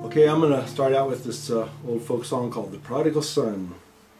Okay, I'm going to start out with this old folk song called The Prodigal Son.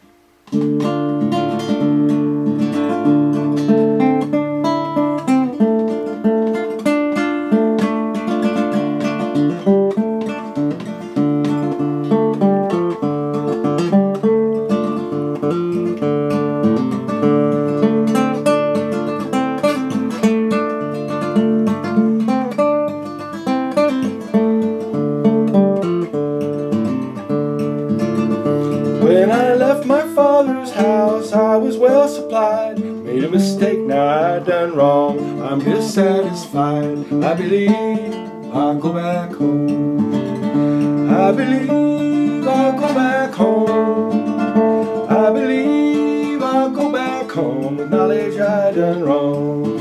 When I left my father's house, I was well supplied. Made a mistake, now I done wrong. I'm dissatisfied. I believe I'll go back home. I believe I'll go back home. I believe I'll go back home. Acknowledge I done wrong.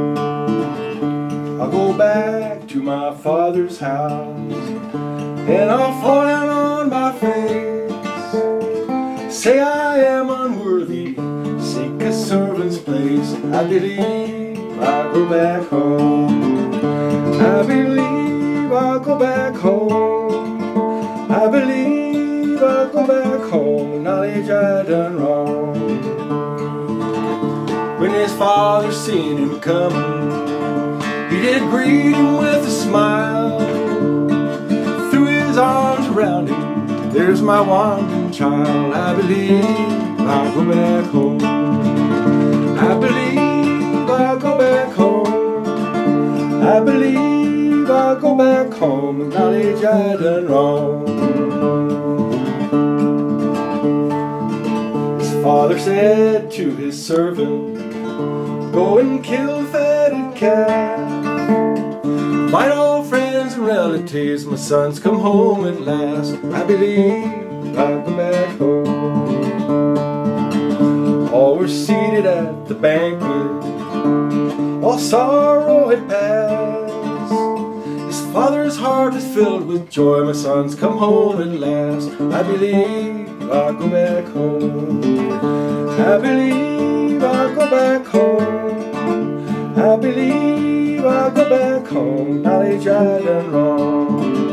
I'll go back to my father's house, and I'll fall down on my face. Say I am unworthy, seek a servant's place. I believe I'll go back home. I believe I'll go back home. I believe I'll go back home. Acknowledge I done wrong. When his father seen him coming, he did greet him with a smile. Threw his arms around him. There's my wandering child. I believe I'll go back home. I believe I'll go back home. I believe I'll go back home. Acknowledge I done wrong. His father said to his servant, go and kill the fatted calf. Invite all friends and relatives, my son's come home at last. I believe I'll go back home. All were seated at the banquet, all sorrow had passed. His father's heart is filled with joy, my son's come home at last. I believe I'll go back home. I believe I'll go back home. I believe I'll go back home. Knowledge I done wrong.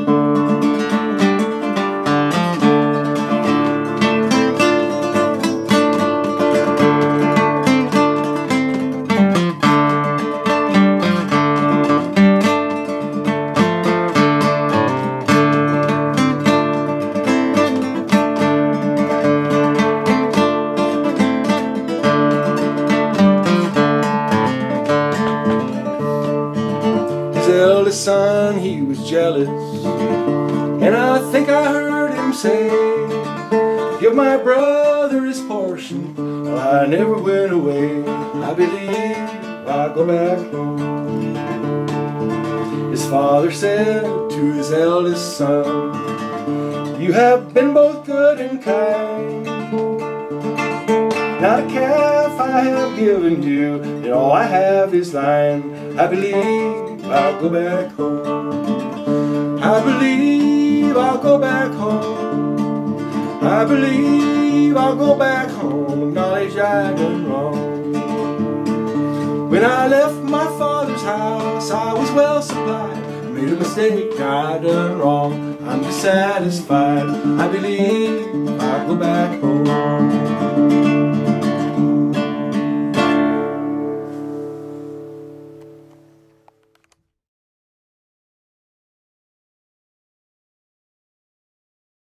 His eldest son, he was jealous, and I think I heard him say, give my brother his portion. Well, I never went away. I believe I'll go back home. His father said to his eldest son, you have been both good and kind. Not a calf I have given you, and all I have is thine. I believe I'll go back home. I believe I'll go back home. I believe I'll go back home. Acknowledge I done wrong. When I left my father's house, I was well supplied. Made a mistake, I done wrong. I'm dissatisfied. I believe I'll go back home.